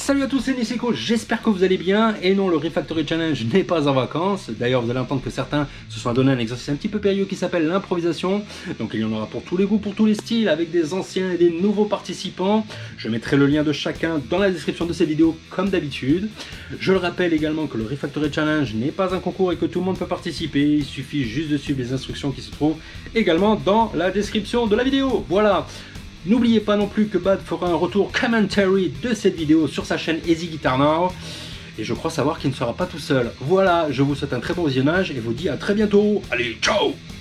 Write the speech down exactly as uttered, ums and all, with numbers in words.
Salut à tous, c'est Niseko, j'espère que vous allez bien. Et non, le Refactory Challenge n'est pas en vacances. D'ailleurs, vous allez entendre que certains se sont donné un exercice un petit peu périlleux qui s'appelle l'improvisation. Donc il y en aura pour tous les goûts, pour tous les styles, avec des anciens et des nouveaux participants. Je mettrai le lien de chacun dans la description de cette vidéo comme d'habitude. Je le rappelle également que le Refactory Challenge n'est pas un concours et que tout le monde peut participer. Il suffit juste de suivre les instructions qui se trouvent également dans la description de la vidéo. Voilà. N'oubliez pas non plus que Bad fera un retour commentary de cette vidéo sur sa chaîne Easy Guitar Now. Et je crois savoir qu'il ne sera pas tout seul. Voilà, je vous souhaite un très bon visionnage et vous dis à très bientôt. Allez, ciao!